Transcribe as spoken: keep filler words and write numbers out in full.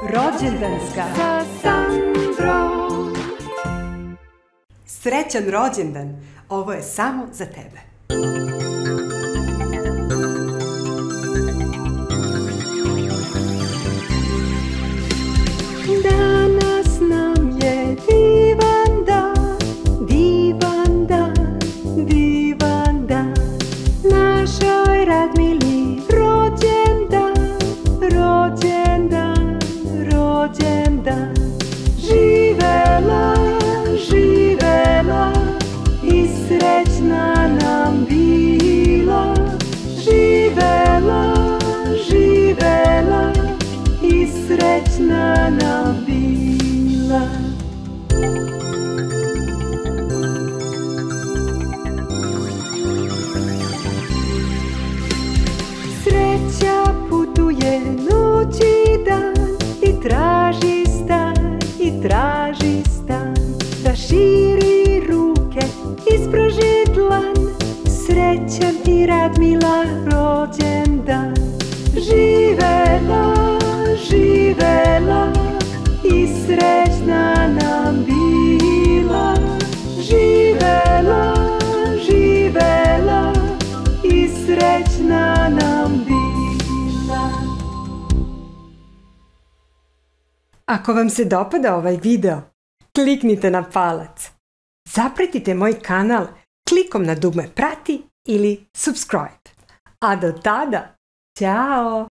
Rođendanska sa Sandrom. Srećan rođendan, ovo je samo za tebe. Danas nam je divan dan, divan dan, divan dan. Našoj Radmili rođendan, rođendan, rođendan. Živela, živela i srećna nam bila. Živela, živela i srećna nam bila. Sreća putuje noć i dan i traži stan, i traži stan. Da širi ruke, ispruži dlan. Srećan ti Radmila rođendan. Živela, živela i srećna nam bila. Živela, živela i srećna nam bila. Ako vam se dopada ovaj video, kliknite na palac. Zapratite moj kanal klikom na dugme prati ili subscribe. A do tada, ćao!